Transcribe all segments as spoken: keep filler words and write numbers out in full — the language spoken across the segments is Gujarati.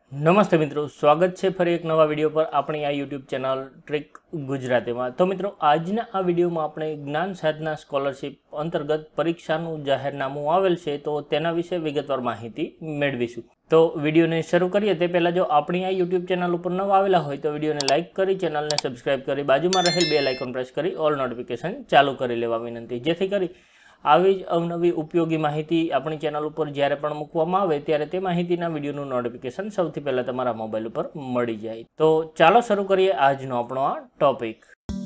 नमस्ते मित्रों, स्वागत है फरी एक नवा वीडियो पर अपनी आ यूट्यूब चैनल ट्रिक गुजराती में। तो मित्रों, आजना आ वीडियो में अपने ज्ञान साधना स्कॉलरशिप अंतर्गत परीक्षानु जाहेरनामું आवेल छे तो तेना विषे विगतवार माहिती मेळवीशुं। तो वीडियो ने शुरू करिए ते पहला जो अपनी आ यूट्यूब चैनल पर नवा आवेला होय तो वीडियो ने लाइक करी, चैनल ने सब्सक्राइब करी, बाजू में रहेल बेल आइकन प्रेस करी ऑल नोटिफिकेशन चालू करी लेवा विनंती, जेथी करी આવી જ અવનવી ઉપયોગી માહિતી આપણી ચેનલ ઉપર જ્યારે પણ મૂકવામાં આવે ત્યારે તે માહિતીના વિડીયોનું નોટિફિકેશન સૌથી પહેલાં તમારા મોબાઈલ ઉપર મળી જાય। તો ચાલો શરૂ કરીએ આજનો આપણો આ ટોપિક।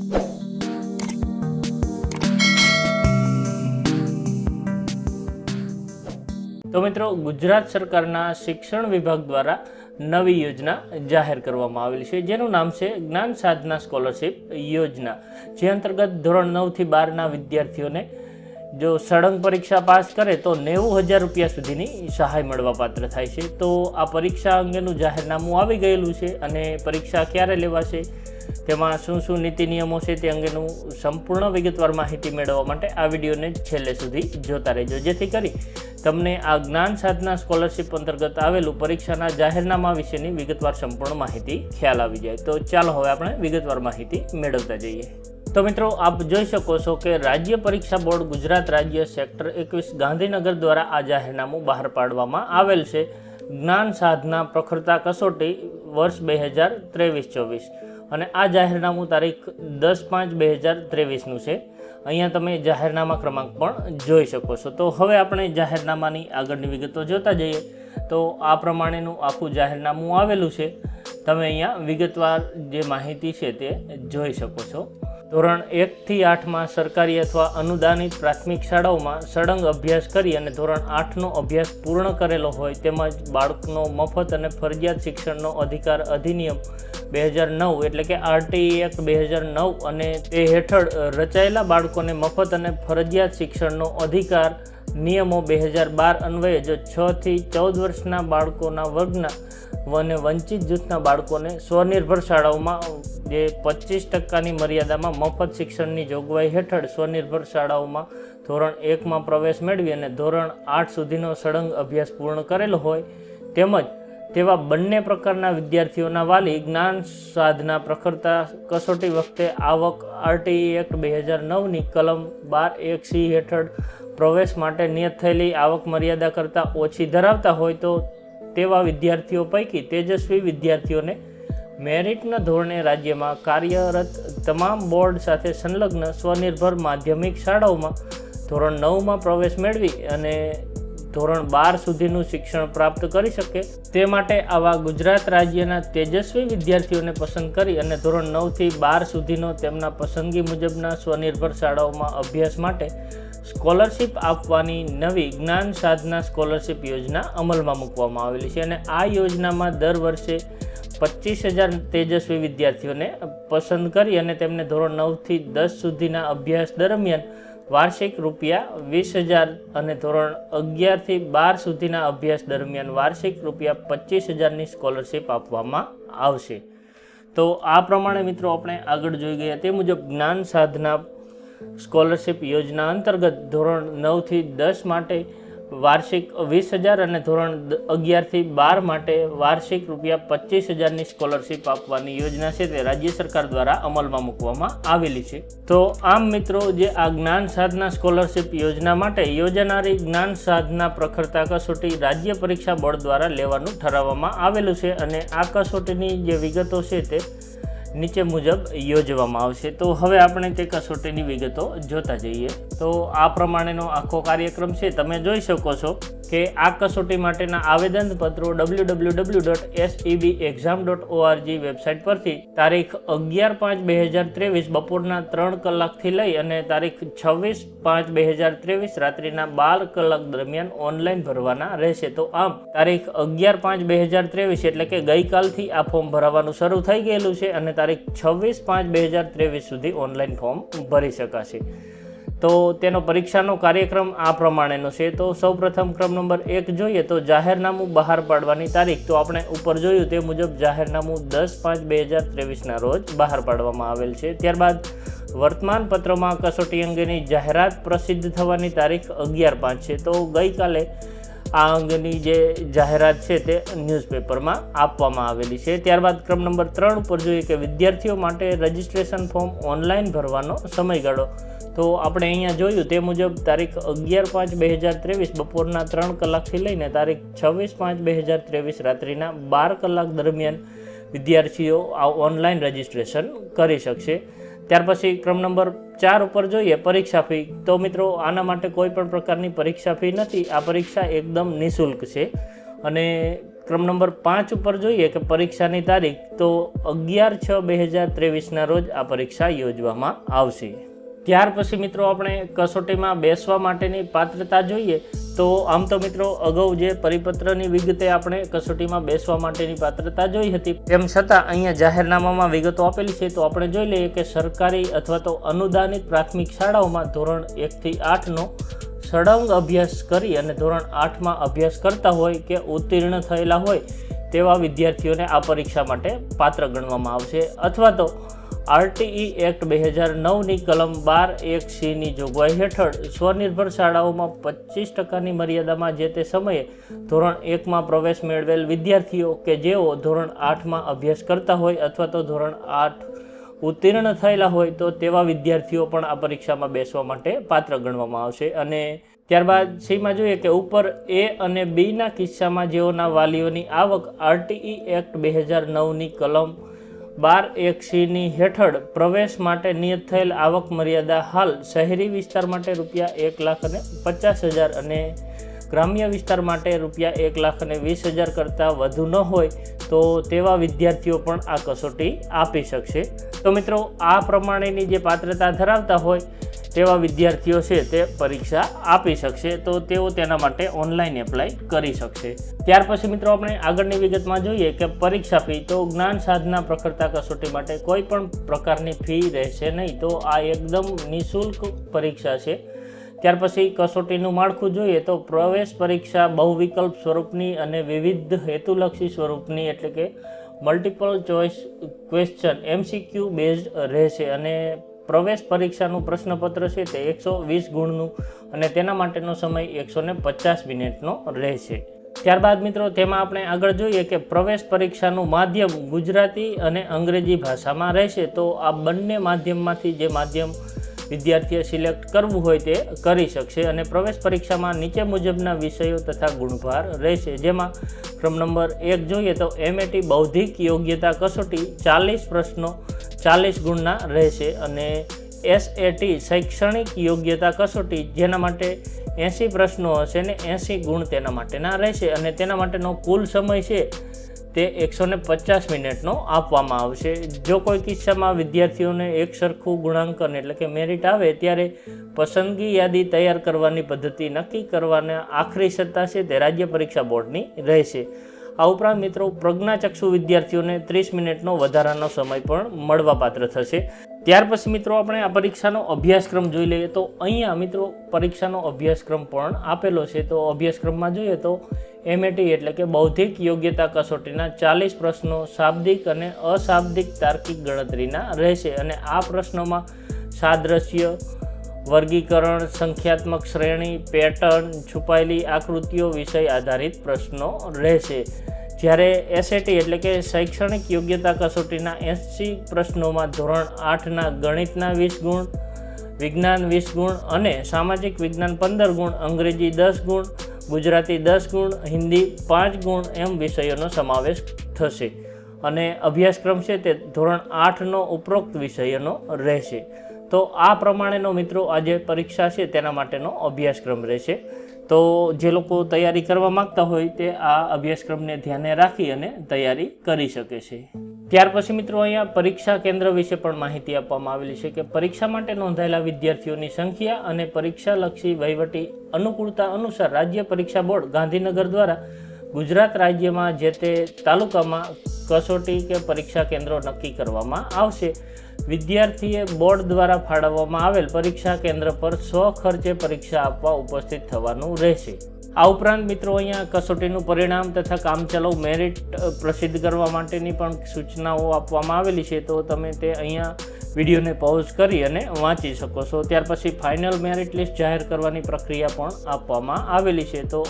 તો મિત્રો, ગુજરાત સરકારના શિક્ષણ વિભાગ દ્વારા નવી યોજના જાહેર કરવામાં આવેલી છે, જેનું નામ છે જ્ઞાન સાધના સ્કોલરશિપ યોજના, જે અંતર્ગત ધોરણ નવ થી બાર ના વિદ્યાર્થીઓને जो सળંગ परीक्षा पास करे तो नेवु हज़ार रुपया सुधीनी सहाय मळवा पात्र थाय छे। तो आ परीक्षा अंगेनुं जाहेरनामुं आवी गयेलुं छे अने परीक्षा क्यारे लेवाशे, तेमां शुं शुं नीति नियमो छे ते अंगेनुं संपूर्ण विगतवार माहिती मेळववा माटे आ विडियोने छेल्ले सुधी जोता रहेजो, जेथी करी तमने आ ज्ञान साधना स्कॉलरशिप अंतर्गत आवेलुं परीक्षाना जाहेरनामा विशेनी विगतवार संपूर्ण माहिती ख्याल आवी जाय। तो चालो हवे आपणे विगतवार माहिती मेळवता जईए। तो मित्रों, आप जोई शको छो कि राज्य परीक्षा बोर्ड गुजरात राज्य सेक्टर एकवीस गांधीनगर द्वारा आ जाहेरनामुं बहार पाडवामां आवेल छे। ज्ञान साधना प्रखरता कसोटी वर्ष बे हज़ार तेवीस चौबीस अने आ जाहेरनामुं तारीख दस पांच बे हज़ार तेवीसनुं छे। अहींया तमे जाहेरनामा क्रमांक पण जोई शको छो। तो हवे आपणे जाहेरनामानी आगळनी विगतो जोता जईए। तो आ प्रमाणेनुं आखुं जाहेरनामुं आवेलुं छे, तमे अहींया विगतवार जे माहिती छे ते जोई शको छो। धोरण एक थी आठ में सरकारी अथवा अनुदानित प्राथमिक शाळाओं में सળંગ अभ्यास करी अने धोरण आठ नो अभ्यास पूर्ण करेलो होय तेमज बाळकनो मफत अने फरजियात शिक्षणनो अधिकार अधिनियम बे हज़ार नौ एटले के आरटीई एक्ट बे हज़ार नौ अने ते हेठळ रचायेला बाळकोने मफत अने फरजियात शिक्षणनो अधिकार नियमों बे हज़ार बार अन्वये जो छ थी चौदह वर्षना बाळकोना वर्गना वने वंचित जूथना बाळकोने स्वनिर्भर शाळाओमां जे पच्चीस टकानी मर्यादामां मफत शिक्षणनी जोगवाई हेठळ स्वनिर्भर शाळाओमां धोरण एक में प्रवेश मेळवी अने धोरण आठ सुधीनो सળંગ अभ्यास पूर्ण करेलो होय तेमज तेवा बंने प्रकारना विद्यार्थीओना वाली ज्ञान साधना प्रखरता कसोटी वखते आवक आरटीई एक्ट बे हज़ार नौ नी कलम बार एक सी हेठळ प्रवेश माटे नियत थयेली आवक मर्यादा करता ओછી धरावता होय तो तेवा विद्यार्थीओ पैकी तेजस्वी विद्यार्थीओने मेरिटना धोरणे राज्यमां कार्यरत तमाम बोर्ड साथे संलग्न स्वनिर्भर माध्यमिक शाळाओमां धोरण नौ में प्रवेश मेळवी अने धोरण बार सुधीनुं शिक्षण प्राप्त करी शके ते माटे आवा गुजरात राज्यना तेजस्वी विद्यार्थीओने पसंद करी अने धोरण नौ थी बार सुधीनो तेमना पसंदगी मुजबना स्वनिर्भर शाळाओमां अभ्यास माटे स्कॉलरशिप आपवानी नवी ज्ञान साधना स्कॉलरशिप योजना अमल में मूकवामां आवेली छे अने आ योजना में दर वर्षे पच्चीस हज़ार तेजस्वी विद्यार्थीओ ने पसंद करी अने तेमने धोरण नौ थी दस सुधीना अभ्यास दरमियान वार्षिक रुपया वीस हज़ार अने धोरण अगियार थी बार सुधीना अभ्यास दरमियान वार्षिक रुपया पच्चीस हज़ार नी स्कॉलरशिप आपवामां आवशे। तो आ प्रमाणे मित्रों आपणे आगळ जोई गया ते मुजब ज्ञान साधना स्कॉलरशिप योजना अंतर्गत धोरण नौ थी दस माटे वार्षिक वीस हज़ार और धोरण अगियार थी बार माटे वार्षिक रुपया पच्चीस हज़ार नी स्कॉलरशिप आपवानी योजना है ते राज्य सरकार द्वारा अमल में मूकवामां आवेली छे। तो आम मित्रों, जे आ ज्ञान साधना स्कॉलरशिप योजना माटे योजानारी ज्ञान साधना प्रखरता कसोटी राज्य परीक्षा बोर्ड द्वारा लेवानुं ठराववामां आवेलुं छे अने आ कसोटीनी जे विगतो छे ते नीचे मुजब योजवामां आवशे। तो हवे आपणे ते कसोटीनी विगतो जोता जईए। तो आ प्रमाणेनो आखो कार्यक्रम छे तमे जोई शको छो कि आ कसोटी माटेना आवेदनपत्रो W W W dot S E B exam dot O R G website परथी तारीख अगियार पांच बे हज़ार तेवीस बपोરના ત્રણ કલાકથી લઈ અને તારીખ છવ્વીસ પાંચ બે હજાર ત્રેવીસ રાત્રિના બાર કલાક દરમિયાન ઓનલાઈન ભરવાના રહેશે। તો આમ તારીખ અગિયાર પાંચ બે હજાર ત્રેવીસ એટલે કે ગઈકાલથી આ ફોર્મ ભરવાનું શરૂ થઈ ગયેલું છે અને તારીખ છવ્વીસ પાંચ બે હજાર ત્રેવીસ સુધી ઓનલાઈન ફોર્મ ભરી શકાશે। तो तेनो परीक्षानो कार्यक्रम आ प्रमाणेनो छे। तो सौ प्रथम क्रम नंबर एक जोईए तो जाहेरनामું बहार पाडवानी तारीख तो आपणे उपर जोयुं ते मुजब जाहेरनामું दस पांच बे हज़ार तेवीस ना रोज बहार पाडवामां आवेल छे। त्यारबाद वर्तमान पत्र में कसोटी अंगेनी जाहेरात प्रसिद्ध थवानी तारीख अगियार पांच है। तो गई काले આ અંગેની જે જાહેરાત છે તે ન્યૂઝપેપરમાં આપવામાં આવેલી છે। ત્યારબાદ ક્રમ નંબર ત્રણ ઉપર જોઈએ કે વિદ્યાર્થીઓ માટે રજિસ્ટ્રેશન ફોર્મ ઓનલાઈન ભરવાનો સમયગાળો। તો આપણે અહીંયા જોયું તે મુજબ તારીખ અગિયાર પાંચ બે હજાર ત્રેવીસ બપોરના ત્રણ કલાકથી લઈને તારીખ છવ્વીસ પાંચ બે હજાર ત્રેવીસ રાત્રિના બાર કલાક દરમિયાન વિદ્યાર્થીઓ આ ઓનલાઈન રજિસ્ટ્રેશન કરી શકશે। ત્યાર પછી ક્રમ નંબર ચાર ઉપર જોઈએ પરીક્ષા ફી। તો મિત્રો આના માટે કોઈ પણ પ્રકારની પરીક્ષા ફી નથી, આ પરીક્ષા એકદમ નિઃશુલ્ક છે। અને ક્રમ નંબર પાંચ ઉપર જોઈએ કે પરીક્ષાની તારીખ તો અગિયાર છ બે હજાર ત્રેવીસના રોજ આ પરીક્ષા યોજવામાં આવશે। ત્યાર પછી મિત્રો આપણે કસોટીમાં બેસવા માટેની પાત્રતા જોઈએ। તો આમ તો મિત્રો અગાઉ જે પરિપત્રની વિગતે આપણે કસોટીમાં બેસવા માટેની પાત્રતા જોઈ હતી, તેમ છતાં અહીંયા જાહેરનામામાં વિગતો આપેલી છે। તો આપણે જોઈ લઈએ કે સરકારી અથવા તો અનુદાનિત પ્રાથમિક શાળાઓમાં ધોરણ એકથી આઠનો સળંગ અભ્યાસ કરી અને ધોરણ આઠમાં અભ્યાસ કરતા હોય કે ઉત્તીર્ણ થયેલા હોય તેવા વિદ્યાર્થીઓને આ પરીક્ષા માટે પાત્ર ગણવામાં આવશે। અથવા તો આરટીઈ એક્ટ બે હજાર નવની કલમ બાર એક સીની જોગવાઈ હેઠળ સ્વનિર્ભર શાળાઓમાં પચીસ ટકાની મર્યાદામાં જે તે સમયે ધોરણ એકમાં પ્રવેશ મેળવેલ વિદ્યાર્થીઓ કે જેઓ ધોરણ આઠમાં અભ્યાસ કરતા હોય અથવા તો ધોરણ આઠ ઉત્તીર્ણ થયેલા હોય તો તેવા વિદ્યાર્થીઓ પણ આ પરીક્ષામાં બેસવા માટે પાત્ર ગણવામાં આવશે। અને ત્યારબાદ સીમાં જોઈએ કે ઉપર એ અને બીના કિસ્સામાં જેઓના વાલીઓની આવક આરટીઈ એક્ટ બે હજાર નવની કલમ બાર એક સીની હેઠળ પ્રવેશ માટે નિયત થયેલ આવક મર્યાદા હાલ શહેરી વિસ્તાર માટે રૂપિયા એક લાખ અને પચાસ હજાર અને ગ્રામ્ય વિસ્તાર માટે રૂપિયા એક લાખ અને વીસ હજાર કરતાં વધુ ન હોય તો તેવા વિદ્યાર્થીઓ પણ આ કસોટી આપી શકશે। તો મિત્રો આ પ્રમાણેની જે પાત્રતા ધરાવતા હોય તેવા વિદ્યાર્થીઓ છે તે પરીક્ષા આપી શકશે, તો તેઓ તેના માટે ઓનલાઈન એપ્લાય કરી શકશે। ત્યાર પછી મિત્રો આપણે આગળની વિગતમાં જોઈએ કે પરીક્ષા ફી। તો જ્ઞાન સાધના પ્રખરતા કસોટી માટે કોઈ પણ પ્રકારની ફી રહેશે નહીં, તો આ એકદમ નિઃશુલ્ક પરીક્ષા છે। ત્યાર પછી કસોટીનું માળખું જોઈએ તો પ્રવેશ પરીક્ષા બહુવિકલ્પ સ્વરૂપની અને વિવિધ હેતુલક્ષી સ્વરૂપની એટલે કે multiple choice question MCQ based રહેશે। અને પ્રવેશ પરીક્ષાનું પ્રશ્નપત્ર છે તે એકસો વીસ ગુણનું અને તેના માટેનો સમય એકસો ને પચાસ મિનિટનો રહેશે। ત્યારબાદ મિત્રો તેમાં આપણે આગળ જોઈએ કે પ્રવેશ પરીક્ષાનું માધ્યમ ગુજરાતી અને અંગ્રેજી ભાષામાં રહેશે। તો આ બંને માધ્યમમાંથી જે માધ્યમ વિદ્યાર્થીએ સિલેક્ટ કરવું હોય તે કરી શકશે। અને પ્રવેશ પરીક્ષામાં નીચે મુજબના વિષયો તથા ગુણભાર રહેશે, જેમાં ક્રમ નંબર એક જોઈએ તો એમએટી બૌદ્ધિક યોગ્યતા કસોટી ચાલીસ પ્રશ્નો ચાલીસ ગુણના રહેશે। અને એસએટી શૈક્ષણિક યોગ્યતા કસોટી જેના માટે એંસી પ્રશ્નો હશે ને એંસી ગુણ તેના માટેના રહેશે। અને તેના માટેનો કુલ સમય છે તે એકસો ને પચાસ મિનિટનો આપવામાં આવશે। જો કોઈ કિસ્સામાં વિદ્યાર્થીઓને એક સરખું ગુણાંકન એટલે કે મેરિટ આવે ત્યારે પસંદગી યાદી તૈયાર કરવાની પદ્ધતિ નક્કી કરવાના આખરી સત્તા છે તે રાજ્ય પરીક્ષા બોર્ડની રહેશે। આ ઉપરાંત મિત્રો પ્રજ્ઞાચક્ષુ વિદ્યાર્થીઓને ત્રીસ મિનિટનો વધારાનો સમય પણ મળવાપાત્ર થશે। ત્યાર પછી મિત્રો આપણે આ પરીક્ષાનો અભ્યાસક્રમ જોઈ લઈએ। તો અહીંયા મિત્રો પરીક્ષાનો અભ્યાસક્રમ પણ આપેલો છે। તો અભ્યાસક્રમમાં જોઈએ તો એમએટી એટલે કે બૌદ્ધિક યોગ્યતા કસોટીના ચાલીસ પ્રશ્નો શાબ્દિક અને અશાબ્દિક તાર્કિક ગણતરીના રહેશે। અને આ પ્રશ્નોમાં સાદ્રશ્ય, વર્ગીકરણ, સંખ્યાત્મક શ્રેણી, પેટર્ન, છુપાયેલી આકૃતિઓ વિષય આધારિત પ્રશ્નો રહેશે। જ્યારે એસએટી એટલે કે શૈક્ષણિક યોગ્યતા કસોટીના એંસી પ્રશ્નોમાં ધોરણ આઠના ગણિતના વીસ ગુણ, વિજ્ઞાન વીસ ગુણ અને સામાજિક વિજ્ઞાન પંદર ગુણ, અંગ્રેજી દસ ગુણ, ગુજરાતી દસ ગુણ, હિન્દી પાંચ ગુણ એમ વિષયોનો સમાવેશ થશે। અને અભ્યાસક્રમ છે તે ધોરણ આઠનો ઉપરોક્ત વિષયોનો રહેશે। તો આ પ્રમાણેનો મિત્રો આ જે પરીક્ષા છે તેના માટેનો અભ્યાસક્રમ રહેશે। તો જે લોકો તૈયારી કરવા માગતા હોય તે આ અભ્યાસક્રમને ધ્યાને રાખી અને તૈયારી કરી શકે છે। ત્યાર પછી મિત્રો અહીંયા પરીક્ષા કેન્દ્ર વિશે પણ માહિતી આપવામાં આવેલી છે કે પરીક્ષા માટે નોંધાયેલા વિદ્યાર્થીઓની સંખ્યા અને પરીક્ષાલક્ષી વહીવટી અનુકૂળતા અનુસાર રાજ્ય પરીક્ષા બોર્ડ ગાંધીનગર દ્વારા ગુજરાત રાજ્યમાં જે તે તાલુકામાં કસોટી કે પરીક્ષા કેન્દ્રો નક્કી કરવામાં આવશે। વિદ્યાર્થીએ બોર્ડ દ્વારા ફાળવવામાં આવેલ પરીક્ષા કેન્દ્ર પર સ્વ ખર્ચે પરીક્ષા આપવા ઉપસ્થિત થવાનું રહેશે। આ ઉપરાંત મિત્રો અહીંયા કસોટીનું પરિણામ તથા કામચલાઉ મેરિટ પ્રસિદ્ધ કરવા માટેની પણ સૂચનાઓ આપવામાં આવેલી છે। તો તમે તે અહીંયા વિડીયોને પૉઝ કરી અને વાંચી શકો છો। ત્યાર પછી ફાઇનલ મેરિટ લિસ્ટ જાહેર કરવાની પ્રક્રિયા પણ આપવામાં આવેલી છે। તો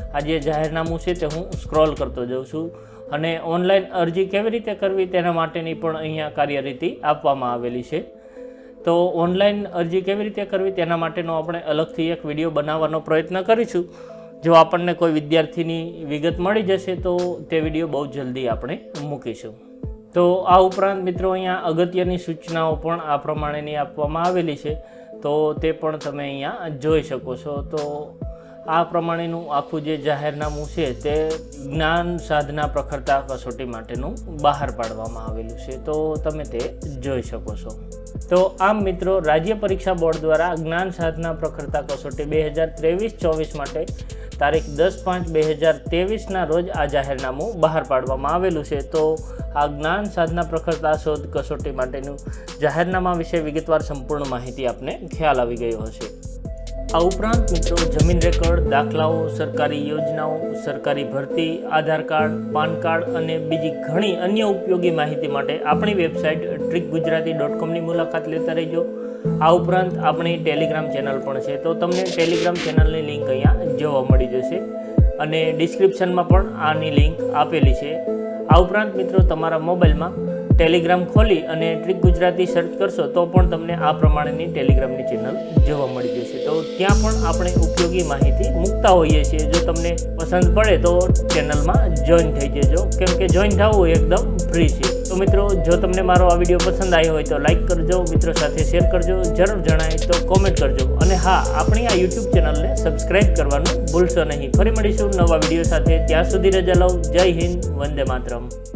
આ જે જાહેરનામું છે તે હું સ્ક્રોલ કરતો જાઉં છું અને ઓનલાઈન અરજી કેવી રીતે કરવી તેના માટેની પણ અહીંયા કાર્યરીતિ આપવામાં આવેલી છે. તો ઓનલાઈન અરજી કેવી રીતે કરવી તેના માટેનો આપણે અલગથી એક વિડીયો બનાવવાનો પ્રયત્ન કરીશું. જો આપણને કોઈ વિદ્યાર્થીની વિગત મળી જશે તો તે વિડીયો બહુ જલ્દી આપણે મૂકીશું. તો આ ઉપરાંત મિત્રો અહીંયા અગત્યની સૂચનાઓ પણ આ પ્રમાણેની આપવામાં આવેલી છે, તો તે પણ તમે અહીંયા જોઈ શકો છો. તો આ પ્રમાણેનું આખું જે જાહેરનામું છે તે જ્ઞાન સાધના પ્રખરતા કસોટી માટેનું બહાર પાડવામાં આવેલું છે, તો તમે તે જોઈ શકો છો. તો આમ મિત્રો, રાજ્ય પરીક્ષા બોર્ડ દ્વારા જ્ઞાન સાધના પ્રખરતા કસોટી બે હજાર ત્રેવીસ ચોવીસ માટે તારીખ દસ પાંચ બે હજાર ત્રેવીસના રોજ આ જાહેરનામું બહાર પાડવામાં આવેલું છે. તો આ જ્ઞાન સાધના પ્રખરતા શોધ કસોટી માટેનું જાહેરનામા વિશે વિગતવાર સંપૂર્ણ માહિતી આપને ખ્યાલ આવી ગયો હશે. આ ઉપરાંત મિત્રો, જમીન રેકોર્ડ, દાખલાઓ, સરકારી યોજનાઓ, સરકારી ભરતી, આધાર કાર્ડ, પાન કાર્ડ અને બીજી ઘણી અન્ય ઉપયોગી માહિતી માટે આપણી વેબસાઇટ ટ્રીક ગુજરાતી ડોટ કોમની મુલાકાત લેતા રહેજો. આ ઉપરાંત આપણી ટેલિગ્રામ ચેનલ પણ છે, તો તમને ટેલિગ્રામ ચેનલની લિંક અહીંયા જોવા મળી જશે અને ડિસ્ક્રિપ્શનમાં પણ આની લિંક આપેલી છે. આ ઉપરાંત મિત્રો, તમારા મોબાઈલમાં ટેલિગ્રામ ખોલી અને ટ્રીક ગુજરાતી સર્ચ કરશો તો પણ તમને આ પ્રમાણેની ટેલિગ્રામની ચેનલ જોવા મળી જશે. તો ત્યાં પણ આપણે ઉપયોગી માહિતી મૂકતા હોઈએ છીએ. જો તમને પસંદ પડે તો ચેનલમાં જોઈન થઈ જજો, કેમ કે જોઈન થવું એકદમ ફ્રી છે. તો મિત્રો, જો તમને મારો આ વિડીયો પસંદ આવ્યો હોય તો લાઇક કરજો, મિત્રો સાથે શેર કરજો, જરૂર જણાય તો કોમેન્ટ કરજો અને હા, આપણી આ યુટ્યુબ ચેનલને સબસ્ક્રાઈબ કરવાનું ભૂલશો નહીં. ફરી મળીશું નવા વિડીયો સાથે. ત્યાં સુધી રજા લઉં. જય હિન્દ, વંદે માતરમ.